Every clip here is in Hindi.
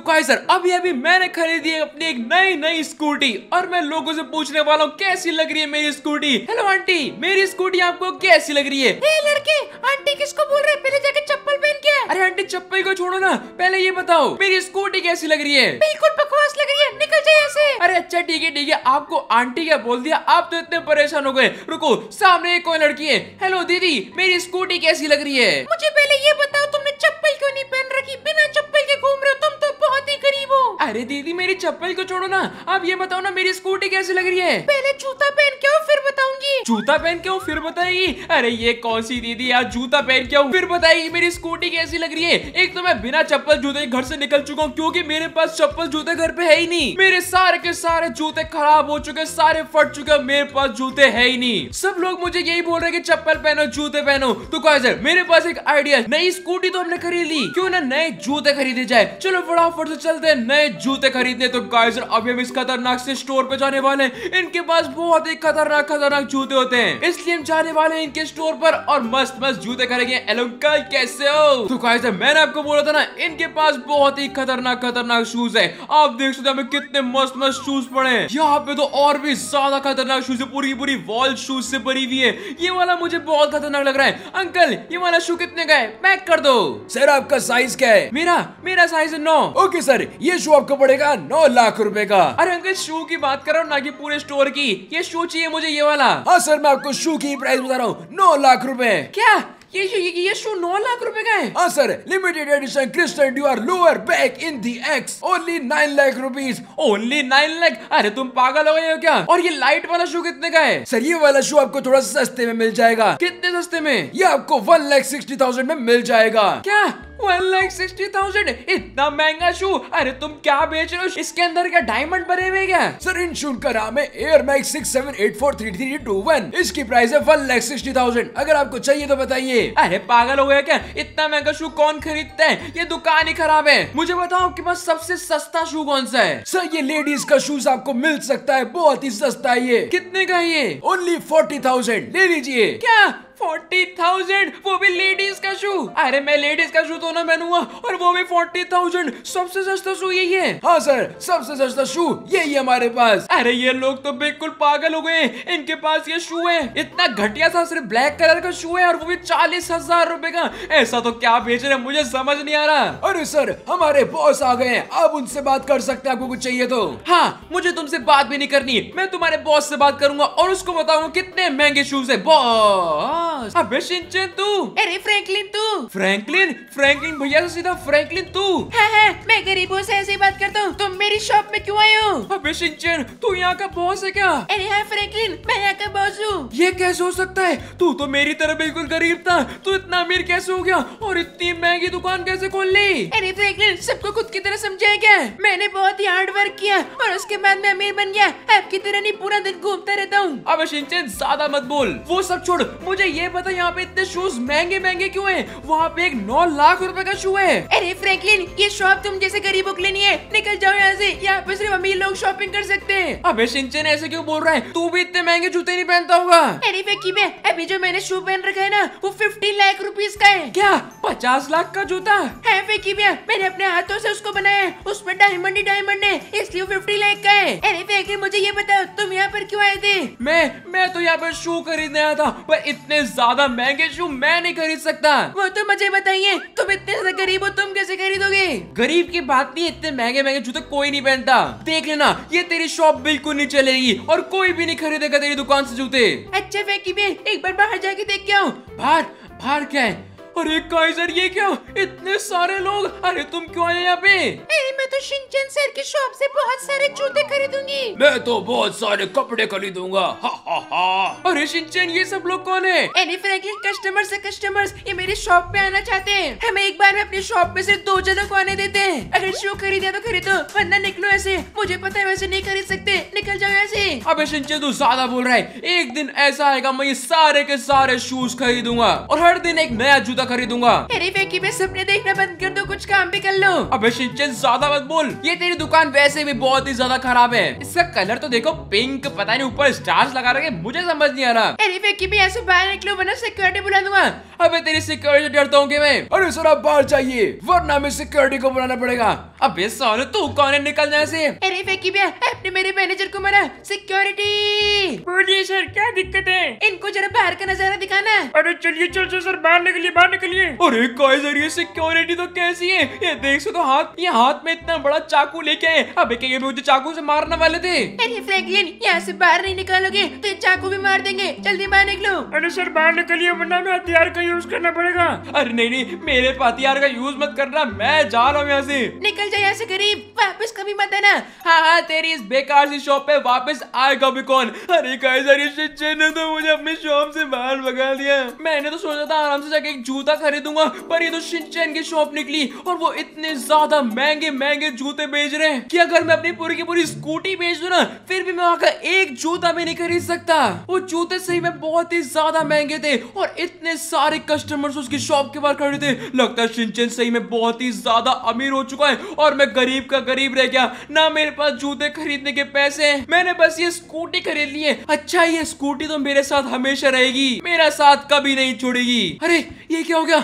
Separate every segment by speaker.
Speaker 1: गाइस सर अभी अभी मैंने खरीदी है अपनी एक नई स्कूटी और मैं लोगों से पूछने वाला हूँ कैसी लग रही है मेरी स्कूटी। हेलो आंटी, मेरी स्कूटी आपको कैसी लग रही है?
Speaker 2: लड़के, आंटी किसको बोल रहे हैं? पहले जाके चप्पल पहन के।
Speaker 1: अरे आंटी चप्पल को छोड़ो ना, पहले ये बताओ मेरी स्कूटी कैसी लग रही है?
Speaker 2: बिल्कुल बकवास लग रही है, निकल जाए ऐसे।
Speaker 1: अरे अच्छा ठीक है, आपको आंटी क्या बोल दिया, आप तो इतने परेशान हो गए। रुको, सामने एक कोई लड़की है। हेलो दीदी, मेरी स्कूटी कैसी लग रही है?
Speaker 2: मुझे पहले ये बताओ तुमने चप्पल क्यों नहीं पहन रखी? बिना चप्पल के घूम रहे हो, तुम तो बहुत ही गरीब हो।
Speaker 1: अरे दीदी मेरी चप्पल को छोड़ो ना, आप ये बताओ ना मेरी स्कूटी कैसी लग रही है?
Speaker 2: पहले जूता पहन के आओ फिर बताऊंगी।
Speaker 1: जूता पहन के आओ फिर बताएगी? अरे ये कौन सी दीदी यार, जूता पहन के आओ फिर बताएगी मेरी स्कूटी कैसी लग रही है? एक तो मैं बिना चप्पल जूते घर से निकल चुका हूँ क्योंकि मेरे पास चप्पल जूते घर पे है ही नहीं। मेरे सारे के सारे जूते खराब हो चुके, सारे फट चुके, मेरे पास जूते है ही नहीं। सब लोग मुझे यही बोल रहे हैं कि चप्पल पहनो, जूते पहनो। तो सर मेरे पास एक आइडिया, नई स्कूटी तो हमने खरीद ली, क्यों ना नए जूते खरीदे जाए। चलो फटाफट से चलते हैं नए जूते खरीदने। तो गाइस अभी हम इस खतरनाक से स्टोर पे जाने वाले हैं। इनके पास बहुत ही खतरनाक जूते होते हैं, इसलिए हम जाने वाले हैं इनके स्टोर पर और मस्त जूते खरीदेंगे। हेलो अंकल, कैसे हो? तो गाइस मैंने आपको बोला था ना, इनके पास बहुत ही खतरनाक शूज है। आप देख सकते हैं कितने मस्त शूज पड़े हैं। यहाँ पे तो और भी ज्यादा खतरनाक शूज है, पूरी वॉल शूज से भरी हुई है। ये वाला मुझे बहुत खतरनाक लग रहा है। अंकल ये वाला शू कितने का है? पैक कर दो।
Speaker 3: सर आपका साइज क्या है?
Speaker 1: मेरा साइज है 9।
Speaker 3: ओके सर, ये शू आपको पड़ेगा 9 लाख रुपए का।
Speaker 1: अरे अंकल शू की बात कर रहा हूँ ना कि पूरे स्टोर की। ये शू चाहिए मुझे, ये वाला।
Speaker 3: हाँ सर, मैं आपको शू की प्राइस बता रहा हूँ, 9 लाख रुपए।
Speaker 1: क्या ये शू 9 लाख रुपए का है?
Speaker 3: हाँ sir, limited edition crystal dure lower back in the X, only 9 lakh rupees.
Speaker 1: Only 9 lakh? अरे तुम पागल हो गए हो क्या? और ये लाइट वाला शू कितने का है?
Speaker 3: सर ये वाला शू आपको थोड़ा सस्ते में मिल जाएगा।
Speaker 1: कितने सस्ते में?
Speaker 3: ये आपको 1,60,000 में मिल जाएगा।
Speaker 1: क्या 1,60,000? इतना महंगा शू? अरे तुम क्या बेच रहे हो? इसके अंदर क्या डायमंड भरे हुए क्या?
Speaker 3: सर इन शू का नाम है एयर मैक्स 67843321। इसकी प्राइस है 1,60,000। अगर आपको चाहिए तो बताइए।
Speaker 1: अरे पागल हो गया क्या? इतना महंगा शू कौन खरीदता है? ये दुकान ही खराब है। मुझे बताओ आपके पास सबसे सस्ता शू कौन सा है?
Speaker 3: सर ये लेडीज का शूज आपको मिल सकता है, बहुत ही सस्ता है ये।
Speaker 1: कितने का है ये?
Speaker 3: ओनली 40,000, ले लीजिए।
Speaker 1: क्या 40,000? वो भी लेडीज का शू? अरे मैं लेडीज का शू तो ना पहनूंगा, और वो भी 40,000। सबसे सस्ता शू यही है?
Speaker 3: हाँ सर, सबसे सस्ता शू यही है हमारे पास।
Speaker 1: अरे ये लोग तो बिल्कुल पागल हो गए। इनके पास ये शू है, इतना घटिया सा सिर्फ ब्लैक कलर का शू है, और वो भी 40,000 रुपए का। ऐसा तो क्या बेच रहे हैं, मुझे समझ नहीं आ रहा।
Speaker 3: अरे सर हमारे बॉस आ गए हैं, आप उनसे बात कर सकते हैं, आपको कुछ चाहिए तो।
Speaker 1: हाँ, मुझे तुमसे बात भी नहीं करनी, मैं तुम्हारे बॉस से बात करूंगा और उसको बताऊंगा कितने महंगे शूज है। बॉस अबे शिनचैन तू?
Speaker 2: अरे फ्रैंकलिन तू?
Speaker 1: फ्रैंकलिन भैया से सीधा फ्रैंकलिन तू?
Speaker 2: हाँ, मैं गरीबों से ऐसे बात करता हूँ। तुम मेरी शॉप में क्यों आए हो?
Speaker 1: अबे शिनचैन तू यहाँ का बॉस है क्या?
Speaker 2: अरे हाँ फ्रैंकलिन, मैं यहाँ का बॉस हूँ।
Speaker 1: ये कैसे हो सकता है? तू तो मेरी तरह बिल्कुल गरीब था, तू इतना अमीर कैसे हो गया और इतनी महंगी दुकान कैसे खोल ली?
Speaker 2: अरे फ्रैंकलिन, सबको खुद की तरह समझा क्या? मैंने बहुत ही हार्ड वर्क किया और उसके बाद मैं अमीर बन गया। आपकी तरह नहीं, पूरा दिन घूमता रहता हूँ।
Speaker 1: अबे शिनचैन ज्यादा मत बोल, वो सब छोड़, मुझे ये बता यहाँ पे इतने शूज महंगे क्यों हैं? वहाँ पे एक 9 लाख रुपए का शू है।
Speaker 2: अरे फ्रैंकलिन, ये शॉप तुम जैसे गरीबों के लिए नहीं है, निकल जाओ यहाँ से। यहाँ पे सिर्फ अमीर लोग शॉपिंग कर सकते हैं।
Speaker 1: अबे शिनचैन ऐसे क्यों बोल रहा है? तू भी इतने महंगे जूते नहीं पहनता होगा।
Speaker 2: अरे फकीबे, अभी जो मैंने शू पहन रखा है ना, वो 50 लाख रुपीज का है।
Speaker 1: क्या 50 लाख का जूता
Speaker 2: है? फकीबे, मैंने अपने हाथों से उसको बनाया है, उसमें डायमंड ही डायमंड है, इसलिए 50 लाख का है। अरे फकीबे, मुझे ये बताओ तुम यहाँ पर क्यों आए थे?
Speaker 1: मैं तो यहाँ पर शू खरीदने आया था, पर इतने ज्यादा महंगे शू मैं नहीं खरीद सकता।
Speaker 2: वो तो मुझे बताइए, तुम इतने ज्यादा गरीब हो, तुम कैसे खरीदोगे?
Speaker 1: गरीब की बात नहीं, इतने महंगे जूते कोई नहीं पहनता। देख लेना, ये तेरी शॉप बिल्कुल नहीं चलेगी और कोई भी नहीं खरीदेगा तेरी दुकान से जूते।
Speaker 2: अच्छा फकीबे, एक बार बाहर जाके देख के आओ।
Speaker 1: बाहर क्या है? अरे काइजर ये क्या, इतने सारे लोग? अरे तुम क्यों आए यहाँ पे?
Speaker 2: अरे मैं तो शिनचैन सर की शॉप से बहुत सारे जूते खरीदूंगी।
Speaker 3: मैं तो बहुत सारे कपड़े खरीदूंगा।
Speaker 1: अरे शिनचैन ये सब लोग कौन है?
Speaker 2: अरे फ्रैंकलिन, कस्टमर्स ये मेरी शॉप पे आना चाहते हैं। हमें एक बार में अपनी शॉप पे सिर्फ 2 जनों को आने देते हैं। अगर शू खरीदे तो खरीदो, वरना निकलो ऐसे। मुझे पता है वैसे नहीं खरीद सकते, निकल जाओ ऐसे।
Speaker 1: अबे शिनचैन तू ज्यादा बोल रहा है। एक दिन ऐसा आएगा मैं ये सारे के सारे शूज खरीदूंगा और हर दिन एक नया जूता खरीदूंगा।
Speaker 2: अरे फकीबे, सपने देखना बंद कर दो, कुछ काम भी कर लो।
Speaker 1: अबे शिनचैन ज्यादा मत बोल, ये तेरी दुकान वैसे भी बहुत ही ज्यादा खराब है। इसका कलर तो देखो, पिंक, पता नहीं ऊपर स्टार्स लगा रखे, मुझे समझ नहीं आ रहा।
Speaker 2: अरे फकीबे, ऐसे बाहर निकलो वरना सिक्योरिटी बुला दूंगा।
Speaker 1: अबे तेरी सिक्योरिटी डरता हूँ मैं।
Speaker 3: अरे सर आप बाहर जाइए, वरना हमें सिक्योरिटी को बुलाना पड़ेगा।
Speaker 1: अबे साले तू कौन है, निकल जाए से।
Speaker 2: अरे फेंकी भैया, आपने मेरे मैनेजर को मारा। सिक्योरिटी।
Speaker 4: बोलिए सर, क्या दिक्कत है?
Speaker 2: इनको जरा बाहर का नजारा दिखाना।
Speaker 4: अरे चलिए, चल सर, बाहर निकलिए, बाहर निकलिए।
Speaker 1: अरे काइजर ये सिक्योरिटी तो कैसी है, ये देख सकते हो ये हाथ में इतना बड़ा चाकू लेके आए। अबे क्या ये मुझे चाकू से मारने वाले थे?
Speaker 2: अरे फ्रैंकलिन, यहाँ से बाहर नहीं निकालोगे तो ये चाकू भी मार देंगे। जल्दी बाहर निकलो।
Speaker 4: अरे सर बाहर निकलिए, वरना हमें हथियार का यूज करना पड़ेगा।
Speaker 1: अरे नहीं, मेरे पे हथियार का यूज मत करना, मैं जा रहा हूँ यहाँ से।
Speaker 2: निकल जाए यहाँ से गरीब, वापस कभी मत आना।
Speaker 1: हाँ, तेरी इस बेकार सी शॉप पे वापस आएगा भी कौन? अरे काइजर ये शिनचैन ने तो मुझे अपनी शॉप से बाहर भगा दिया। मैंने तो सोचा था आराम से जाके एक जूता खरीदूंगा, पर ये तो शिनचैन की शॉप निकली और वो इतने ज्यादा महंगे महंगे जूते बेच रहे हैं कि अगर मैं अपनी पूरी की पूरी स्कूटी बेच दूं ना, फिर भी मैं वहां का एक जूता भी नहीं खरीद सकता। वो जूते सही में बहुत ही ज्यादा महंगे थे और इतने सारे कस्टमर्स उसकी शॉप के बाहर खड़े थे। लगता है शिनचैन सही में बहुत ही ज्यादा अमीर हो चुका है और मैं गरीब का गरीब रह गया। ना मेरे पास जूते खरीदने के पैसे हैं, मैंने बस ये स्कूटी खरीद ली है। अच्छा, ये स्कूटी तो मेरे साथ हमेशा रहेगी, मेरा साथ कभी नहीं छोड़ेगी। अरे ये क्या हो गया,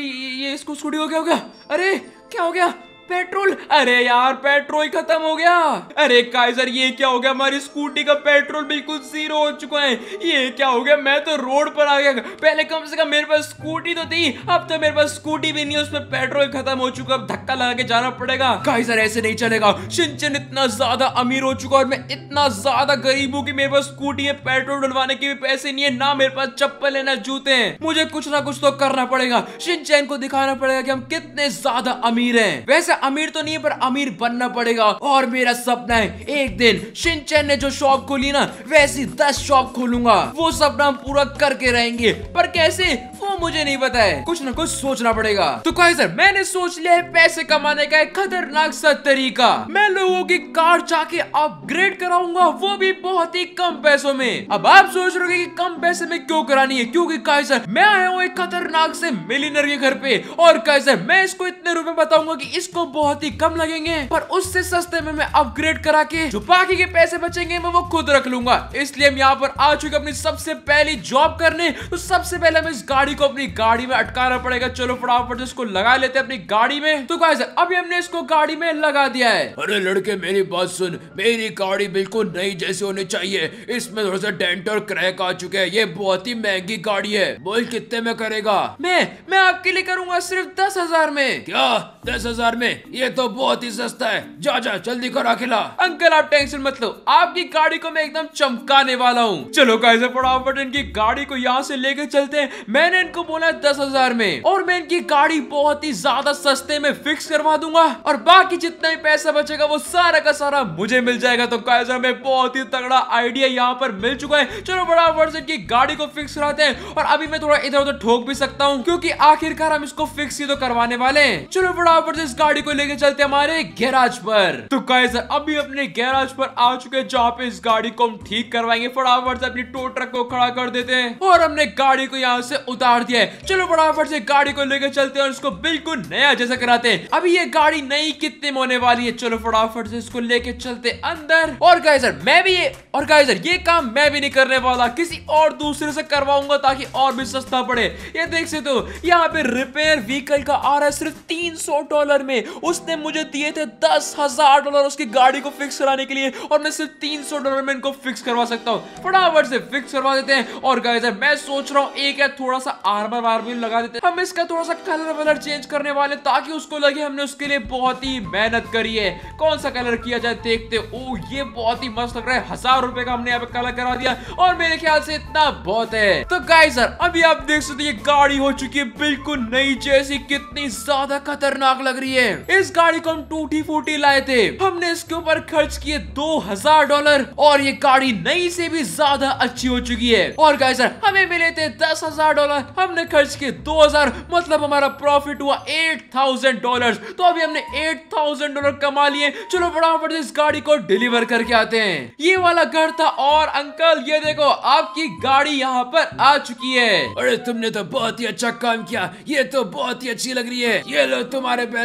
Speaker 1: ये इसको स्कूटी को क्या हो गया? अरे क्या हो गया? पेट्रोल। अरे यार पेट्रोल खत्म हो गया। अरे काइजर ये क्या हो गया, हमारी स्कूटी का पेट्रोल बिल्कुल जीरो हो चुका है। ये क्या हो गया, मैं तो रोड पर आ गया। पहले कम से कम मेरे पास स्कूटी तो थी, अब तो मेरे पास स्कूटी भी नहीं है, उसमें पेट्रोल खत्म हो चुका। अब धक्का लगा के जाना पड़ेगा। काइजर ऐसे नहीं चलेगा, शिनचैन इतना ज्यादा अमीर हो चुका और मैं इतना ज्यादा गरीब हूँ कि मेरे पास स्कूटी है, पेट्रोल डलवाने के भी पैसे नहीं है, ना मेरे पास चप्पल है ना जूते हैं। मुझे कुछ ना कुछ तो करना पड़ेगा, शिनचैन को दिखाना पड़ेगा कि हम कितने ज्यादा अमीर हैं। वैसे अमीर तो नहीं है पर अमीर बनना पड़ेगा और मेरा सपना है एक दिन शिनचैन ने जो शॉप खोली ना, वैसी 10 शॉप खोलूंगा। वो सपना हम पूरा करके रहेंगे, पर कैसे वो मुझे नहीं पता है, कुछ ना कुछ सोचना पड़ेगा। तो काइजर मैंने सोच लिया है पैसे कमाने का एक खतरनाक सा तरीका। मैं लोगों की कार जाके अपग्रेड कराऊंगा, वो भी बहुत ही कम पैसों में। अब आप सोच रहे हो कि कम पैसे में क्यों करानी है, क्योंकि काइजर मैं आया हूँ एक खतरनाक से मिलियनर के घर पे और काइजर मैं इसको इतने रुपए बताऊंगा कि इसको बहुत ही कम लगेंगे, पर उससे सस्ते में मैं अपग्रेड करा के जो बाकी के पैसे बचेंगे मैं वो खुद रख लूंगा। इसलिए हम यहाँ पर आ चुके अपनी सबसे पहली जॉब करने। तो सबसे पहले हमें इस गाड़ी को अपनी गाड़ी में अटकाना पड़ेगा। चलो फटाफट इसको लगा लेते हैं अपनी गाड़ी में। तो गाइस अभी हमने इसको गाड़ी में लगा दिया है।
Speaker 3: अरे लड़के मेरी बात सुन, मेरी गाड़ी बिल्कुल नई जैसी होनी चाहिए, इसमें थोड़ा सा डेंट और क्रैक आ चुके हैं, ये बहुत ही महंगी गाड़ी है। बोल कितने में करेगा?
Speaker 1: मैं आपके लिए करूंगा सिर्फ 10,000 में।
Speaker 3: क्या 10,000 में? ये तो बहुत ही सस्ता है। जा जल्दी करा खिला।
Speaker 1: अंकल आप टेंशन मत लो, आपकी गाड़ी को मैं एकदम चमकाने वाला हूँ। चलो गाइस फटाफट इनकी गाड़ी को यहाँ से लेके चलते हैं। मैंने इनको बोला 10,000 में और मैं इनकी गाड़ी बहुत ही ज्यादा सस्ते में फिक्स करवा दूंगा और बाकी जितना भी पैसा बचेगा वो सारा का सारा मुझे मिल जाएगा। तो गाइस हमें बहुत ही तगड़ा आइडिया यहाँ पर मिल चुका है। चलो फटाफट से इनकी गाड़ी को फिक्स कराते हैं और अभी मैं थोड़ा इधर उधर ठोक भी सकता हूँ क्योंकि आखिरकार हम इसको फिक्स ही तो करवाने वाले हैं। चलो फटाफट से इस गाड़ी को लेके चलते हमारे गैराज पर। तो गाइस अभी अपने गैराज पर आ चुके हैं जहाँ पे इस गाड़ी को हम ठीक करवाएंगे। फटाफट से अपनी टो ट्रक को खड़ा कर देते हैं और हमने गाड़ी को यहाँ से उतार दिया है। चलो फटाफट से गाड़ी को लेकर चलते हैं और इसको बिल्कुल नया जैसा कराते हैं। अभी ये गाड़ी नई कितने में होने वाली है, चलो फटाफट से इसको लेके चलते अंदर। और गाइस ये काम मैं भी नहीं करने वाला, किसी और दूसरे से करवाऊंगा ताकि और भी सस्ता पड़े। ये देख सकते हो यहाँ पे रिपेयर व्हीकल का आ रहा है सिर्फ $300 में। उसने मुझे दिए थे $10,000 उसकी गाड़ी को फिक्स कराने के लिए और मैं सिर्फ $300 में इनको फिक्स करवा सकता हूँ। फटाफट से फिक्स करवा देते हैं। और गाइस मैं सोच रहा हूँ एक या थोड़ा सा आर्मर वार्मर लगा देते हैं। हम इसका थोड़ा सा कलर वलर चेंज करने वाले ताकि उसको लगे हमने उसके लिए बहुत ही मेहनत करी है। कौन सा कलर किया जाए देखते। ओ ये बहुत ही मस्त लग रहा है। 1,000 रुपए का हमने यहाँ पे कलर करा दिया और मेरे ख्याल से इतना बहुत है। तो गाइस अभी आप देख सकते ये गाड़ी हो चुकी है बिल्कुल नई जैसी, कितनी ज्यादा खतरनाक लग रही है। इस गाड़ी को हम टूटी फूटी लाए थे, हमने इसके ऊपर खर्च किए $2,000 और ये गाड़ी नई से भी ज्यादा अच्छी हो चुकी है। और गाइस हमें मिले थे $10,000, हमने खर्च किए 2,000, मतलब हमारा प्रॉफिट हुआ $8,000। तो अभी हमने $8,000 कमा लिए। चलो फटाफट इस गाड़ी को डिलीवर करके आते हैं। ये वाला घर था और अंकल ये देखो आपकी गाड़ी यहाँ पर आ चुकी है।
Speaker 3: अरे तुमने तो बहुत ही अच्छा काम किया, ये तो बहुत ही अच्छी लग रही है। ये लो तुम्हारे पैसे।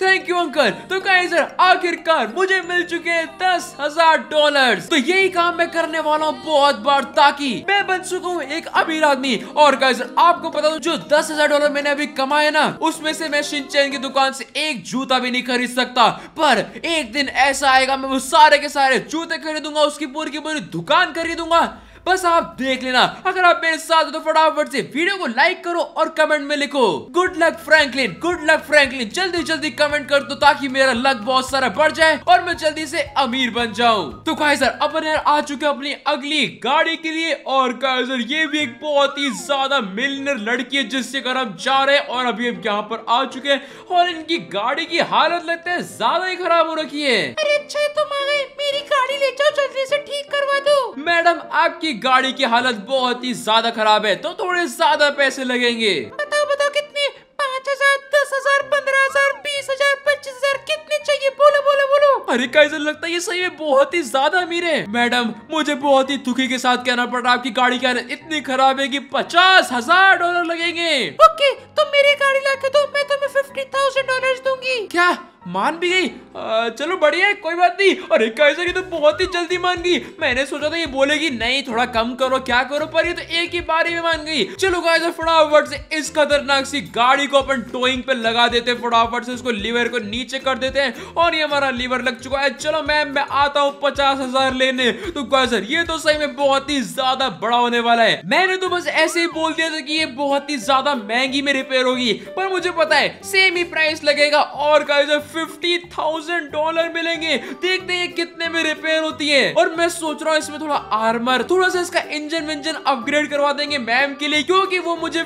Speaker 1: Thank you uncle. तो गाइस आखिरकार मुझे मिल चुके हैं $10,000। तो यही काम मैं करने वाला हूँ बहुत बार, ताकि मैं बन चुका हूँ एक अमीर आदमी। और गाइस आपको पता जो $10,000 मैंने अभी कमाए ना, उसमें से मैं शिनचैन की दुकान से एक जूता भी नहीं खरीद सकता। पर एक दिन ऐसा आएगा मैं वो सारे के सारे जूते खरीदूंगा, उसकी पूरी की पूरी दुकान खरीदूंगा। बस आप देख लेना। अगर आप मेरे साथ हो तो फटाफट से वीडियो को लाइक करो और कमेंट में लिखो good luck Franklin, good luck Franklin. जल्दी जल्दी कमेंट कर दो ताकि मेरा लक बहुत सारा बढ़ जाए और मैं जल्दी से अमीर बन जाऊं। तो गाइस अपन यार आ चुके हैं अपनी अगली गाड़ी के लिए। और गाइस ये भी एक बहुत ही ज्यादा मिलियनर लड़की है जिससे कर हम जा रहे हैं। और अभी हम यहाँ पर आ चुके हैं और इनकी गाड़ी की हालत लगता है ज्यादा ही खराब हो रखी है।
Speaker 2: अरे अच्छा तुम आ गए, मेरी गाड़ी ले जाओ, जल्दी से ठीक करवा दो।
Speaker 1: मैडम आपकी गाड़ी की हालत बहुत ही ज्यादा खराब है तो थोड़े ज्यादा पैसे लगेंगे।
Speaker 2: बताओ बताओ कितने? 5,000, 10,000, 15,000, 20,000, 25,000 कितने चाहिए? बोलो बोलो बोलो।
Speaker 1: अरे कैसे लगता है ये सही में बहुत ही ज्यादा अमीर है। मैडम मुझे बहुत ही दुखी के साथ कहना पड़ रहा है आपकी गाड़ी की हालत इतनी खराब है कि $50,000 लगेंगे।
Speaker 2: ओके तुम मेरी गाड़ी लाके दो, मैं तुम्हें $50,000 दूंगी।
Speaker 1: क्या मान भी गई? चलो बढ़िया है, कोई बात नहीं। अरे कैसे की तो बहुत ही जल्दी मान गई। मैंने सोचा था ये बोलेगी नहीं थोड़ा कम करो क्या करो, पर ये तो एक ही बारी में मान गई। चलो गाइस फटाफट से इस खतरनाक सी गाड़ी को अपन टोइंग पे लगा देते हैं। फटाफट से उसको लीवर को नीचे कर देते हैं और ये हमारा लीवर लग चुका है। चलो मैम मैं आता हूँ 50,000 लेने। तो गाइस ये तो सही में बहुत ही ज्यादा बड़ा होने वाला है। मैंने तो बस ऐसे ही बोल दिया था कि ये बहुत ही ज्यादा महंगी में रिपेयर होगी, पर मुझे पता है सेम ही प्राइस लगेगा। और गाइस $50,000 मिलेंगे। देखते हैं कितने में रिपेयर होती है। और मैं सोच रहा हूँ इसमें थोड़ा आर्मर, थोड़ा सा इसका इंजन विंजन अपग्रेड करवा देंगे मैम के लिए, क्योंकि वो मुझे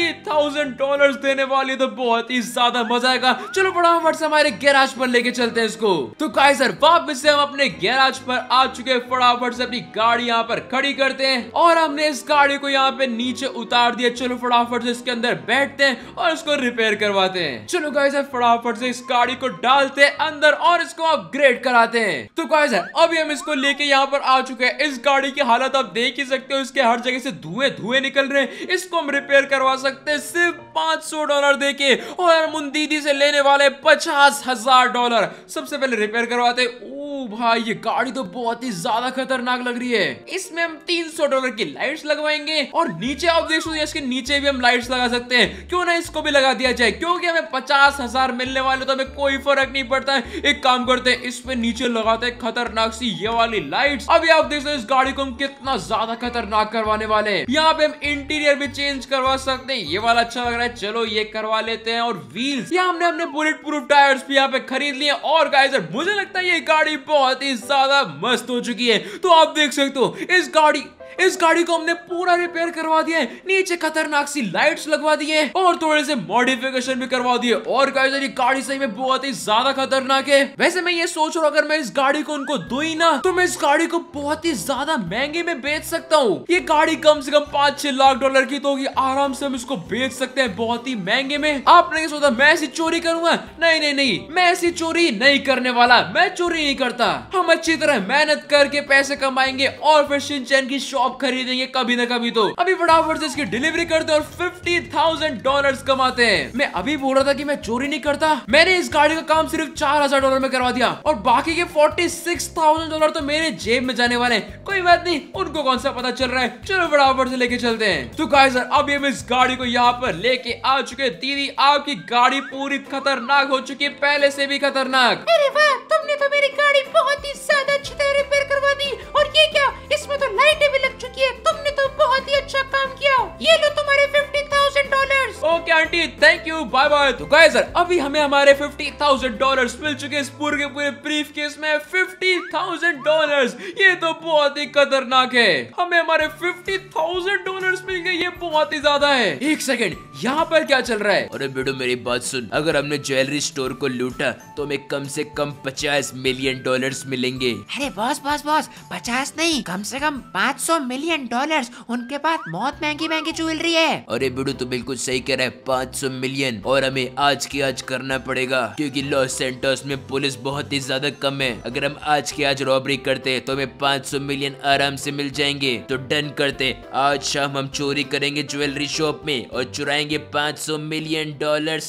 Speaker 1: $50,000 देने वाली है। तो बहुत ही ज्यादा मजा आएगा। चलो फटाफट से हमारे गैराज पर लेके चलते हैं इसको। तो गाइस वापस से हम अपने गैराज पर आ चुके हैं। फटाफट से अपनी गाड़ी यहाँ पर खड़ी करते हैं और हमने इस गाड़ी को यहाँ पे नीचे उतार दिया। चलो फटाफट से इसके अंदर बैठते हैं और इसको रिपेयर करवाते हैं। चलो गाइस फटाफट से इस गाड़ी को डालते हैं अंदर और इसको अपग्रेड कराते हैं। तो गाइस अभी हम इसको लेके यहाँ पर आ चुके हैं। इस गाड़ी की हालत आप देख ही सकते हो, इसके हर जगह से धुएं धुएं निकल रहे हैं। इसको हम रिपेयर करवा सकते हैं सिर्फ $500 देके, और हम उन दीदी से लेने वाले $50,000। सबसे पहले रिपेयर करवाते। ओ भाई ये गाड़ी तो बहुत ही ज्यादा खतरनाक लग रही है। इसमें हम $300 की लाइट्स लगवाएंगे और नीचे आप देख सकते हो इसके नीचे भी हम लाइट्स लगा सकते हैं। क्यों ना इसको भी लगा दिया जाए, क्योंकि हमें 50,000 मिलने वाले तो हमें कोई फर्क नहीं पड़ता है। एक काम करते हैं इस पे नीचे लगाते हैं खतरनाक सी ये वाली लाइट्स। अभी आप देख सकते हैं इस गाड़ी को हम कितना ज्यादा खतरनाक करवाने वाले हैं। यहाँ पे हम इंटीरियर भी चेंज करवा सकते हैं। ये वाला अच्छा लग रहा है, चलो ये करवा लेते हैं। और व्हील्स यहाँ हमने अपने बुलेट प्रूफ टायर्स भी यहाँ पे खरीद लिए। और गाइस मुझे लगता है ये गाड़ी बहुत ही ज्यादा मस्त हो चुकी है। तो आप देख सकते हो इस गाड़ी को हमने पूरा रिपेयर करवा दिया है। नीचे खतरनाक सी लाइट्स लगवा दी है और थोड़े से मॉडिफिकेशन भी करवा दिए। और गाइस ये गाड़ी सही में बहुत ही ज्यादा खतरनाक है। वैसे मैं ये सोच रहा हूँ अगर मैं इस गाड़ी को उनको दो ही ना, तो मैं इस गाड़ी को बहुत ही ज्यादा महंगे में बेच सकता हूँ। ये गाड़ी कम से कम $5-6 लाख की तो होगी। आराम से हम इसको बेच सकते हैं बहुत ही महंगे में। आपने क्या सोचा मैं ऐसी चोरी करूंगा? नहीं नहीं नहीं, मैं ऐसी चोरी नहीं करने वाला। मैं चोरी नहीं करता। हम अच्छी तरह मेहनत करके पैसे कमाएंगे और फिर शिनचैन की शॉप खरीदेंगे कभी ना कभी। तो अभी फटाफट से इसकी डिलीवरी करते हैं और $50,000 कमाते हैं। मैं अभी बोल रहा था कि मैं चोरी नहीं करता। मैंने इस गाड़ी का काम सिर्फ $4,000 में करवा दिया और बाकी के $46,000 तो मेरे जेब में जाने वाले हैं। कोई बात नहीं, उनको कौन सा पता चल रहा है। चलो फटाफट से लेके चलते हैं। तो गाइस अभी हम इस गाड़ी को यहाँ पर लेके आ चुके। दीदी आपकी गाड़ी पूरी खतरनाक हो चुकी है, पहले से भी खतरनाक।
Speaker 2: अरे वाह, तुमने तो मेरी गाड़ी बहुत ही ज्यादा अच्छी तरह रिपेयर करवा दी। और ये क्या, इसमें तो लाइटें भी लग चुकी है। तुमने तो बहुत ही अच्छा काम किया। ये लो तुम्हारे $50,000।
Speaker 1: Okay aunty thank you, bye bye. तो गाइस अभी हमें हमारे $50,000 मिल चुके। इस पूरे के पूरे ब्रीफ केस में $50,000। ये तो बहुत ही खतरनाक है। हमें हमारे $50,000 मिल गए, ये बहुत ही ज्यादा है। एक सेकंड, यहाँ पर क्या चल रहा है?
Speaker 3: अरे बेटो मेरी बात सुन, अगर हमने ज्वेलरी स्टोर को लूटा तो हमें कम से कम $50 मिलियन मिलेंगे।
Speaker 2: अरे बॉस बॉस बॉस, 50 नहीं, कम से कम $500 मिलियन। उनके पास बहुत महंगी महंगी ज्वेलरी है।
Speaker 3: अरे बेटू तो बिल्कुल सही कह रहा है, 500 मिलियन। और हमें आज की आज करना पड़ेगा क्योंकि लॉस सैंटोस में पुलिस बहुत ही ज्यादा कम है। अगर हम आज की आज रॉबरी करते तो हमें 500 मिलियन आराम से मिल जाएंगे। तो डन करते, आज शाम हम चोरी करेंगे ज्वेलरी शॉप में और चुराएंगे 500 मिलियन डॉलर्स।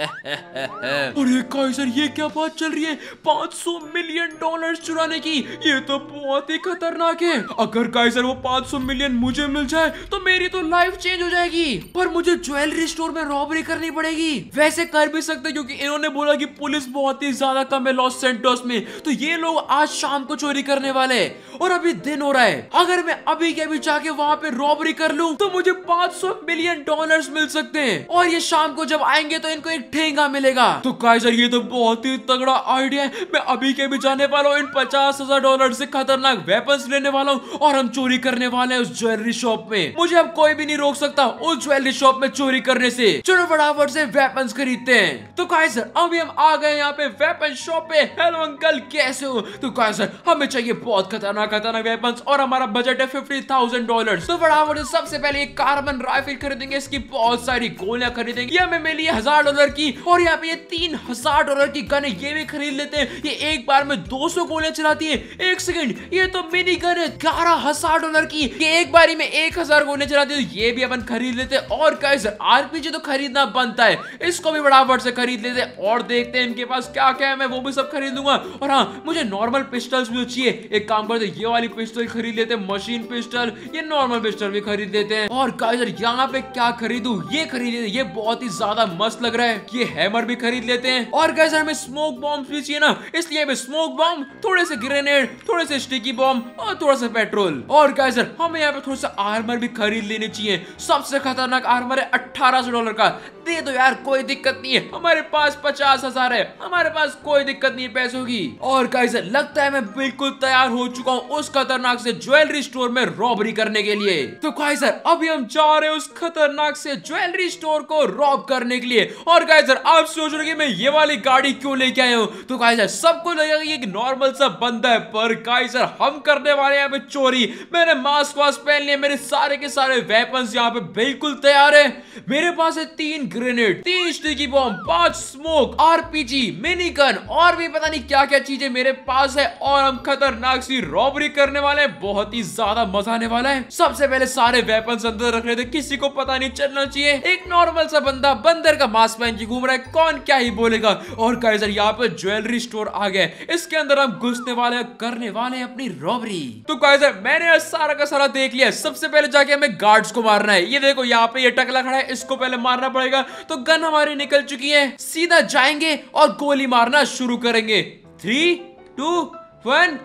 Speaker 1: अरे काइजर ये क्या बात चल रही है, 500 मिलियन डॉलर्स चुराने की? ये तो बहुत ही खतरनाक है। अगर काइजर वो 500 मिलियन मुझे मिल जाए तो मेरी तो लाइफ चेंज हो जाएगी। पर मुझे ज्वेलरी स्टोर में रॉबरी करनी पड़ेगी। वैसे कर भी सकते क्योंकि इन्होंने बोला कि पुलिस बहुत ही ज्यादा कम है लॉस सैंटोस में, तो ये लोग आज शाम को चोरी करने वाले हैं और अभी दिन हो रहा है। अगर मैं अभी के अभी जाके वहां पे रॉबरी कर लूं तो मुझे 500 मिलियन डॉलर्स मिल सकते हैं और ये शाम को जब आएंगे तो इनको एक ठेंगा मिलेगा। तो काइजर ये तो बहुत ही तगड़ा आइडिया है। मैं अभी के भी जाने वाला हूँ, इन 50,000 डॉलर से खतरनाक वेपन्स लेने वाला हूँ और हम चोरी करने वाले हैं उस ज्वेलरी शॉप में। मुझे अब कोई भी नहीं रोक सकता उस ज्वेलरी शॉप में चोरी करने से। चलो फटाफट से वेपन्स खरीदते हैं। तो काइजर अभी हम आ गए यहाँ पे वेपन शॉप पे। हेलो अंकल कैसे हो? तो काइजर हमें चाहिए बहुत खतरनाक वेपन्स और हमारा बजट है 50,000 डॉलर। तो फटाफट सबसे पहले एक कार्बन राइफल खरीदेंगे, इसकी बहुत सारी गोलियां खरीदेंगे। ये हमें मिली है 1000 डॉलर की और यहाँ पे ये 3000 डॉलर की गन है, ये भी खरीद लेते हैं। ये एक बार में 200 गोलियां चलाती है। एक सेकंड, ये तो मिनी गन है 11,000 डॉलर की, ये एक बारी में 1000 गोलियां चलाती है, तो ये भी अपन खरीद लेते हैं। और गाइस आरपीजी तो खरीदना बनता है, इसको भी फटाफट से खरीद लेते हैं और देखते हैं इनके पास क्या क्या है। मैं वो भी सब खरीद लूंगा। और हाँ, मुझे नॉर्मल पिस्टल्स भी चाहिए। एक काम करते ये वाली पिस्टल खरीद लेते हैं, मशीन पिस्टल, ये नॉर्मल पिस्टल भी खरीद लेते हैं। और गाइस यहाँ पे क्या खरीदूं? ये खरीद लेते, ये बहुत ही ज्यादा मस्त लग रहा है। ये हैमर भी खरीद लेते हैं। और गाइस हमें स्मोक बॉम्ब भी चाहिए ना, इसलिए हमें स्मोक बॉम्ब, थोड़े से ग्रेनेड, थोड़े से स्टिकी बॉम्ब और थोड़ा सा पेट्रोल। और गाइस हमें यहाँ पे थोड़ा सा आर्मर भी खरीद लेनी चाहिए। सबसे खतरनाक आर्मर है 1800 डॉलर का। दे दो यार, कोई दिक्कत नहीं है, हमारे पास 50,000 है, हमारे पास कोई दिक्कत नहीं है पैसों की। और गाइस लगता है मैं बिल्कुल तैयार हो चुका हूँ उस खतरनाक से ज्वेलरी स्टोर में रॉबरी करने के लिए। तो गाइस अभी हम जा रहे हैं उस खतरनाक से ज्वेलरी स्टोर को रॉब करने के लिए। और गाइस आप सोच रहे हैं मैं ये वाली गाड़ी क्यों लेके आया हूँ? तो गाइस सबको लगेगा ये एक नॉर्मल सा बंदा है, पर गाइस हम करने वाले हैं यहाँ पे चोरी। मैंने मास्क वास्क पहन लिया, मेरे सारे के सारे वेपन्स यहाँ पे बिल्कुल तैयार है। मेरे पास है 3 grenade, 3 sticky bomb, 5 smoke, RPG, mini gun और भी पता नहीं क्या क्या चीजें मेरे पास है। और हम खतरनाक सी रॉबरी करने वाले हैं, बहुत ही ज्यादा मजा आने वाला है। सबसे पहले सारे वेपन्स अंदर रख रहे थे, किसी को पता नहीं चलना चाहिए। एक नॉर्मल सा बंदा बंदर का मास्क पहन के घूम रहा है, कौन क्या ही बोलेगा। और गाइस यहाँ पे ज्वेलरी स्टोर आ गया, इसके अंदर हम घुसने वाले हैं, करने वाले हैं अपनी रॉबरी। तो गाइस मैंने सारा का सारा देख लिया। सबसे पहले जाके हमें गार्ड्स को मारना है। ये देखो यहाँ पे ये टकला खड़ा है, इसको पहले मारना पड़ेगा। तो गन हमारी निकल चुकी है, सीधा जाएंगे और गोली मारना शुरू करेंगे। 3, 2, 1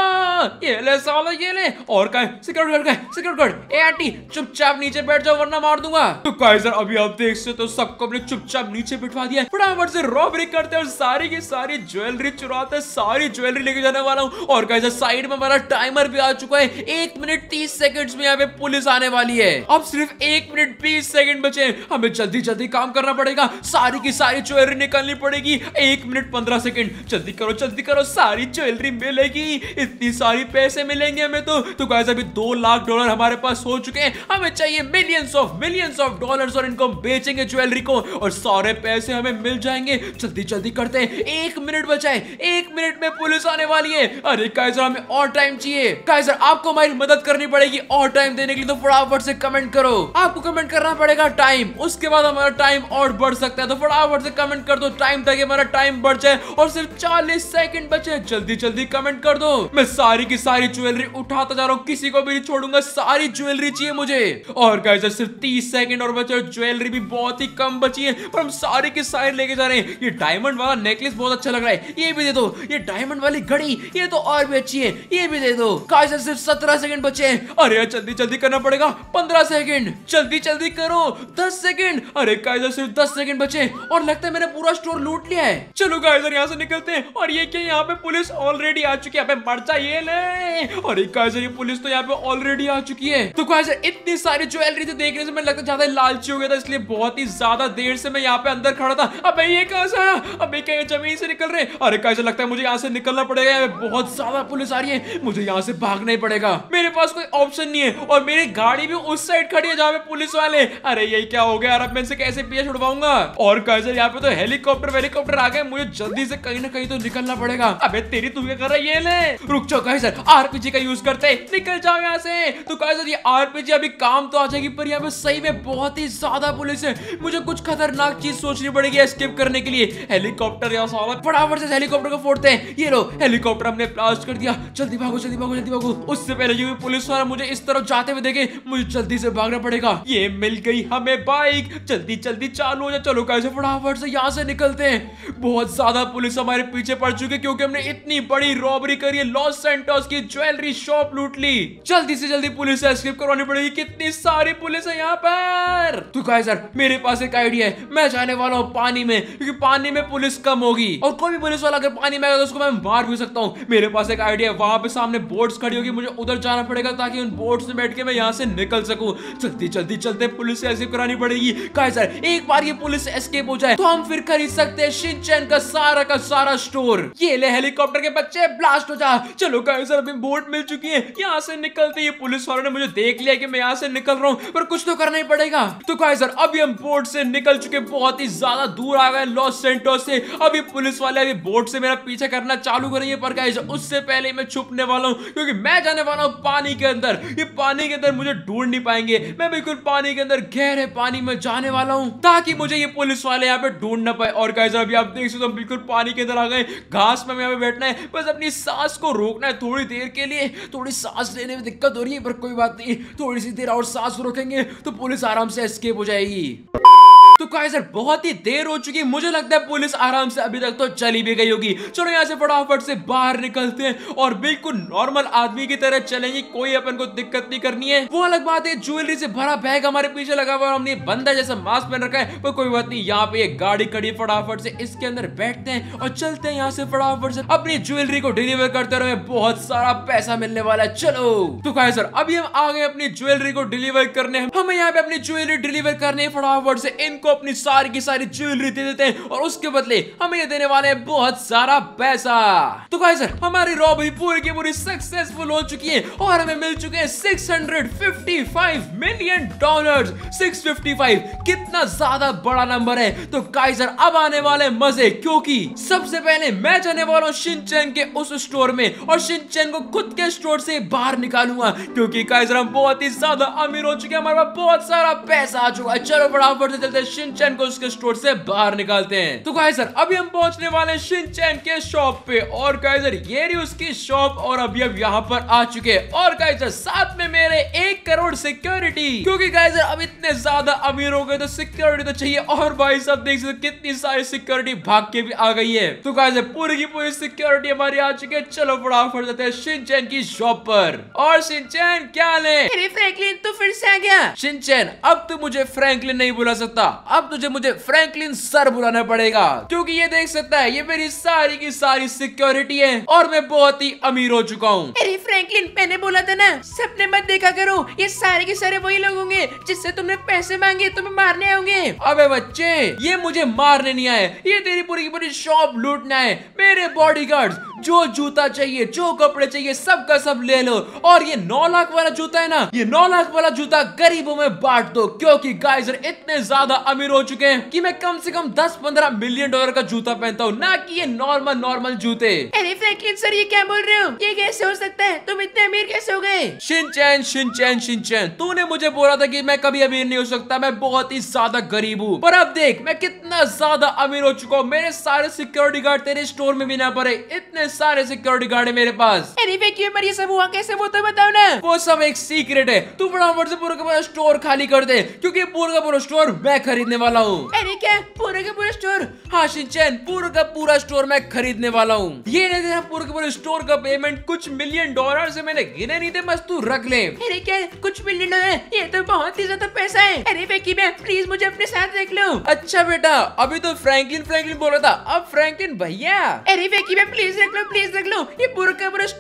Speaker 1: ये ले साला, ये ले। और का सिक्योरिटी गार्ड, ए आंटी चुपचाप नीचे बैठ जाओ वरना मार दूंगा। तो काइजर अभी आप देख सकते हो सबको अपने चुपचाप नीचे बिठवा दिया। फटाफट से रॉबरी करते हैं और सारी की सारी ज्वेलरी चुराते हैं, सारी ज्वेलरी लेके जाने वाला हूँ। और काइजर साइड में हमारा टाइमर भी आ चुका है, 1 मिनट 30 सेकंड्स में यहाँ पे पुलिस आने वाली है। अब सिर्फ 1 मिनट 20 सेकंड बचे, हमें जल्दी जल्दी काम करना पड़ेगा, सारी की सारी ज्वेलरी निकालनी पड़ेगी। 1 मिनट 15 सेकंड, जल्दी करो, सारी ज्वेलरी मिलेगी, इतनी सारी पैसे मिलेंगे हमें। तो गाइस अभी 2 लाख डॉलर हमारे पास हो चुके हैं, हमें चाहिए मिलियंस ऑफ डॉलर्स और इनको बेचेंगे ज्वेलरी को और सारे पैसे हमें मिल जाएंगे। जल्दी करते हैं, 1 मिनट बचा है, 1 मिनट में पुलिस आने वाली है। अरे गाइस हमें और टाइम चाहिए। गाइस आपको हमारी मदद करनी पड़ेगी और टाइम देने के लिए, तो फटाफट से कमेंट करो। आपको कमेंट करना पड़ेगा टाइम, उसके बाद हमारा टाइम और बढ़ सकता है। तो फटाफट से कमेंट कर दो टाइम, ताकि हमारा टाइम बढ़ जाए। और सिर्फ 40 सेकंड बचे, जल्दी कमेंट कर दो। मैं सारी की सारी ज्वेलरी उठाता जा रहा हूँ, किसी को भी नहीं छोड़ूंगा, सारी ज्वेलरी चाहिए मुझे। और गाइस सिर्फ 30 सेकंड और बचे, ज्वेलरी भी बहुत ही कम बची है, पर हम सारी की सारी लेके जा रहे हैं। ये डायमंड वाला नेकलेस बहुत अच्छा लग रहा है, ये भी दे दो। ये डायमंड वाली घड़ी, ये तो और भी अच्छी है, ये भी दे दो। गाइस सिर्फ 17 सेकंड बचे हैं। अरे यार जल्दी करना पड़ेगा, 15 सेकंड, जल्दी करो, 10 सेकंड। अरे गाइस सिर्फ 10 सेकंड बचे और लगता है मैंने पूरा स्टोर लूट लिया है। चलो गाइस यहाँ से निकलते हैं। और ये क्या, यहाँ पे पुलिस ऑलरेडी आ चुकी है, यहाँ पे मर ये ले। और ये पुलिस तो यहाँ पे ऑलरेडी आ चुकी है। तो गाइस इतनी सारी ज्वेलरी तो देखने से मैं लगता ज्यादा लालची हो गया था, इसलिए बहुत ही ज्यादा देर से मैं यहाँ पे अंदर खड़ा था। अबे ये कहां से आया? अबे क्या ये जमीन से निकल रहे? अरे गाइस लगता है मुझे यहाँ से निकलना पड़ेगा, बहुत ज्यादा पुलिस आ रही है, मुझे यहाँ से भागना ही पड़ेगा। मेरे पास कोई ऑप्शन नहीं है और मेरी गाड़ी भी उस साइड खड़ी है जहाँ पे पुलिस वाले। अरे ये क्या हो गया यार, अब मैं इनसे कैसे पीछे छुड़वाऊंगा? और गाइस यहाँ पे तो हेलीकॉप्टर आ गए, मुझे जल्दी से कहीं ना कहीं तो निकलना पड़ेगा। अबे तेरी तू क्या कर रहा है? ये ले रुक जाओ गाइस, आरपीजी का यूज करते, निकल जाओ यहाँ से। तो गाइस ये आरपीजी अभी काम तो आ जाएगी, पर यहाँ पे सही में बहुत ही ज्यादा पुलिस है। मुझे कुछ खतरनाक चीज सोचनी पड़ेगी एस्केप करने के लिए। हेलीकॉप्टर यहाँ साला, फटाफट से हेलीकॉप्टर को फोड़ते हैं। ये लो हेलीकॉप्टर हमने ब्लास्ट कर दिया। जल्दी भागो जल्दी भागो जल्दी भागो। उससे पहले जो पुलिस वाला मुझे इस तरफ जाते हुए देखे, मुझे जल्दी से भागना पड़ेगा। ये मिल गई हमें बाइक, जल्दी जल्दी चालू हो जा। चलो कैसे फटाफट से यहाँ से निकलते हैं। बहुत ज्यादा पुलिस हमारे पीछे पड़ चुकी है क्योंकि हमने इतनी बड़ी रॉबरी करी है। लॉस सैंटोस की ज्वेलरी शॉप लूट ली। जल्दी से जल्दी पुलिस से एस्केप करवानी पड़ेगी। कितनी सारी पुलिस है यहाँ पर। तो गाइस मेरे पास एक आइडिया है, मैं जाने वाला हूँ पानी में, क्योंकि पानी में पुलिस कम होगी और कोई भी पुलिस वाला अगर पानी में आएगा तो उसको मैं मार भी सकता हूँ। मेरे पास एक आइडिया है, वहां पे सामने बोट्स खड़ी होगी, मुझे उधर जाना पड़ेगा ताकि उन बोट्स में बैठ के मैं यहाँ से निकल सकूं। जल्दी जल्दी चलते, पुलिस से एस्केप करानी पड़ेगी। गाइस एक बार ये पुलिस से एस्केप हो जाए तो हम फिर खरीद सकते हैं शिनचैन का सारा स्टोर। ये ले हेलीकॉप्टर के बच्चे, ब्लास्ट हो जा। चलो गाइस अभी बोट मिल चुकी है, यहाँ से निकलते। ये पुलिस वालों ने मुझे देख लिया कि मैं यहाँ से निकल रहा हूँ, पर कुछ तो करना ही पड़ेगा। तो गाइस अभी हम बोट से निकल चुके, बहुत ही ज्यादा दूर आ गए लॉस सैंटोस से। अभी पुलिस वाले अभी बोट से मेरा पीछा करना चालू करेंगे, पर गाइस उससे पहले मैं छुपने वाला हूँ क्योंकि मैं जाने वाला हूँ पानी के अंदर। ये पानी के अंदर मुझे ढूंढ नहीं पाएंगे। मैं बिल्कुल पानी के अंदर गहरे पानी में जाने वाला हूँ ताकि मुझे ये पुलिस वाले यहाँ पे ढूंढ ना पाए। और गाइस अभी आप देख सकते हो बिल्कुल पानी के अंदर आ गए। घास में यहाँ पे बैठना है, बस अपनी सांस को रोकना है थोड़ी देर के लिए। थोड़ी सांस लेने में दिक्कत हो रही है पर कोई बात नहीं, थोड़ी सी देर और सांस रोकेंगे तो पुलिस आराम से एस्केप हो जाएगी। तो गाइस बहुत ही देर हो चुकी है, मुझे लगता है पुलिस आराम से अभी तक तो चली भी गई होगी। चलो यहाँ से फटाफट से बाहर निकलते हैं और बिल्कुल नॉर्मल आदमी की तरह चलेंगे, कोई अपन को दिक्कत नहीं करनी है। वो अलग बात है ज्वेलरी से भरा बैग हमारे पीछे लगा हुआ है, हमने बंदा जैसा मास्क पहन रखा है, पर कोई बात नहीं। यहाँ पे एक गाड़ी खड़ी, फटाफट से इसके अंदर बैठते हैं और चलते हैं यहाँ से फटाफट से। अपनी ज्वेलरी को डिलीवर करते रहे, बहुत सारा पैसा मिलने वाला है। चलो तो गाइस अभी हम आ गए अपनी ज्वेलरी को डिलीवर करने। हमें यहाँ पे अपनी ज्वेलरी डिलीवर करनी है, फटाफट से इनको अपनी सारी की सारी ज्वेलरी दे देते हैं और उसके बदले हमें ये देने वाले हैं बहुत सारा पैसा। तो गाइस हमारी रॉबरी पूरी की पूरी सक्सेसफुल हो चुकी है और हमें मिल चुके हैं $655 मिलियन। 655 कितना ज्यादा बड़ा नंबर है। तो गाइस अब आने वाले मजे, क्योंकि सबसे पहले मैं जाने वाला हूँ शिनचैन के उस स्टोर में और शिनचैन को खुद के स्टोर से बाहर निकालूंगा, क्योंकि गाइस हम बहुत ही ज्यादा अमीर हो चुके हैं, हमारे पास बहुत सारा पैसा आ चुका है। चलो फटाफट से चलते हैं शिनचैन को उसके स्टोर से बाहर निकालते हैं। तो गाइस अभी हम पहुंचने वाले हैं शिनचैन के शॉप पे और गाइस ये रही उसकी शॉप और अभी अब यहाँ पर आ चुके हैं। और गाइस साथ में मेरे 1 करोड़ सिक्योरिटी, क्योंकि गाइस अब इतने ज्यादा अमीर हो गए तो सिक्योरिटी तो चाहिए। और भाई साहब देख सकते कितनी सारी सिक्योरिटी भाग के भी आ गई है। तो गाइस पूरी की पूरी सिक्योरिटी हमारी आ चुकी है। चलो फटाफट जाते हैं शिनचैन की शॉप पर। और शिनचैन क्या ले?
Speaker 2: अरे फ्रैंकलिन तू फिर से आ गया।
Speaker 1: शिनचैन अब तू मुझे फ्रैंकलिन नहीं बुला सकता, अब तुझे मुझे फ्रैंकलिन सर बुलाना पड़ेगा, क्योंकि ये देख सकता है ये मेरी सारी की सारी सिक्योरिटी है और मैं बहुत ही अमीर हो चुका हूँ।
Speaker 2: अरे फ्रैंकलिन मैंने बोला था ना सपने मत देखा करो, ये सारे के सारे वही लोग होंगे जिससे तुमने पैसे मांगे, तुम्हें मारने आएंगे।
Speaker 1: अबे बच्चे ये मुझे मारने नहीं आए, ये तेरी पूरी की पूरी शॉप लूटने आए। मेरे बॉडीगार्ड्स जो जूता चाहिए जो कपड़े चाहिए सबका सब ले लो। और ये 9 लाख वाला जूता है ना, ये 9 लाख वाला जूता गरीबों में बांट दो, क्योंकि गाइस इतने ज्यादा अमीर हो चुके हैं कि मैं कम से कम 10-15 मिलियन डॉलर का जूता पहनता हूँ, ना कि ये नॉर्मल जूते।
Speaker 2: अरे फ्रैंकलिन सर ये क्या बोल रहे हो? ये कैसे हो सकता है? तुम इतने अमीर कैसे हो गए?
Speaker 1: शिनचैन तूने मुझे बोला था कि मैं कभी अमीर नहीं हो सकता, मैं बहुत ही ज्यादा गरीब हूँ, पर अब देख मैं कितना ज्यादा अमीर हो चुका हूँ। मेरे सारे सिक्योरिटी गार्ड तेरे स्टोर में भी ना पड़े, इतने सारे सिक्योरिटी गार्ड है मेरे पास।
Speaker 2: अरे पर ये सब हुआ कैसे, वो तो बताओ ना।
Speaker 1: वो सब एक सीक्रेट है, तू फटाफट से पूरा का पूरा स्टोर खाली कर दे, क्योंकि पूरा का पूरा स्टोर मैं खरीदने वाला हूँ।
Speaker 2: अरे क्या पूरे का पूरा स्टोर?
Speaker 1: हाँ शिनचैन पूरा का पूरा स्टोर मैं खरीदने वाला हूँ। ये नहीं तेरा पूरे का पूरे स्टोर का पेमेंट कुछ मिलियन डॉलर से मैंने गिने नहीं थे, बस तू रख ले।
Speaker 2: अरे क्या कुछ मिलियन डॉलर? ये तो बहुत ही ज्यादा पैसा है। अरे बेकी मैं प्लीज मुझे अपने साथ रख लो।
Speaker 1: अच्छा बेटा अभी तो फ्रैंकलिन बोला था, अब फ्रैंकलिन भैया।
Speaker 2: अरे बेकी मैं प्लीज रख लो, ये पूरा का पूरा स्टोर रख लो।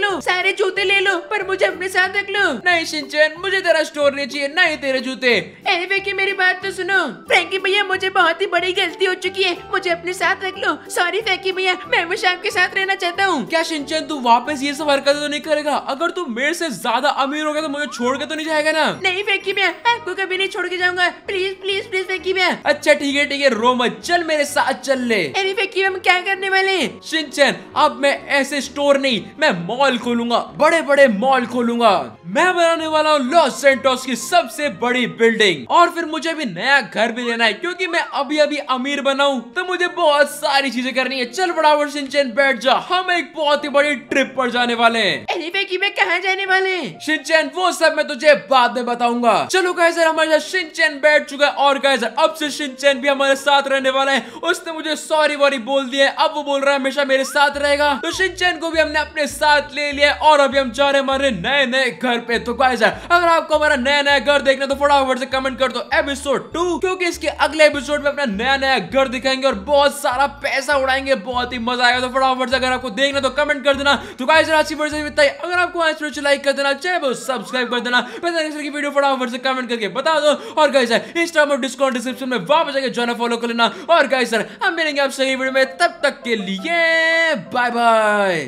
Speaker 2: लो, सारे जूते ले लो, पर मुझे अपने साथ रख लो।
Speaker 1: नहीं शिनचैन, मुझे तेरा स्टोर नहीं चाहिए, नहीं तेरे जूते।
Speaker 2: अरे फेंकी मेरी बात तो सुनो। फ्रैंकी भैया मुझे बहुत ही बड़ी गलती हो चुकी है, मुझे अपने साथ रख लो। सॉरी फ्रैंकी भैया, मैं हमेशा आपके साथ रहना चाहता हूँ।
Speaker 1: क्या शिनचैन तू वापस ये सब हरकतें तो नहीं करेगा? अगर तू मेरे से ज्यादा अमीर हो गया तो मुझे छोड़ के तो नहीं जाएगा ना?
Speaker 2: नहीं फ्रैंकी भैया, आपको कभी नहीं छोड़ के जाऊंगा। प्लीज प्लीज प्लीज फ्रैंकी भैया।
Speaker 1: अच्छा ठीक है, रो मत, चल मेरे साथ चल ले।
Speaker 2: अरे फ्रैंकी भैया, हम क्या करने वाले हैं?
Speaker 1: शिनचैन, अब मैं ऐसे स्टोर नहीं, मैं मॉल खोलूंगा, बड़े बड़े मॉल खोलूंगा। मैं बनाने वाला हूँ लॉस सैंटोस की सबसे बड़ी बिल्डिंग, और फिर मुझे भी नया घर भी लेना है, क्योंकि मैं अभी अभी अमीर बना हूँ, तो मुझे बहुत सारी चीजें करनी है। चल बराबर शिनचैन बैठ जा, हम एक बहुत ही बड़ी ट्रिप पर जाने वाले हैं।
Speaker 2: अरे फ्रैंकी भैया, कहाँ जाने वाले हैं?
Speaker 1: शिनचैन वो सब मैं तुझे बाद में बताऊंगा। चलो गाइस, हमारे साथ शिनचैन बैठ चुका है, और गाइस अब से शिनचैन भी हमारे साथ रहने वाला है। उसने मुझे सॉरी वॉरी बोल दिया है, अब वो बोल रहा है हमेशा मेरे साथ रहेगा। तो शिनचैन को भी हमने अपने साथ ले लिया, और अभी हम जा रहे हैं हमारे नए नए घर पे। तो गाइस अगर आपको हमारा नया नया घर देखना तो फटाफट से कमेंट कर दो एपिसोड 2, क्योंकि इसके अगले एपिसोड में अपना नया नया घर दिखाएंगे और बहुत सारा पैसा उड़ाएंगे, बहुत ही मजा आएगा। तो फटाफट से अगर आपको देखना तो कमेंट कर देना। तो गाइस आज की वीडियो इतना ही। अगर आपको आज वीडियो लाइक कर देना, चैनल को सब्सक्राइब कर देना, की वीडियो फटाफट से कमेंट करके बता दो। और गाइस इंस्टाग्राम और डिस्कॉर्ड डिस्क्रिप्शन में वापस जाके जाना फॉलो कर लेना। और गाइस हम मिलेंगे आपसे अगली वीडियो में, तब तक के लिए बाय बाय।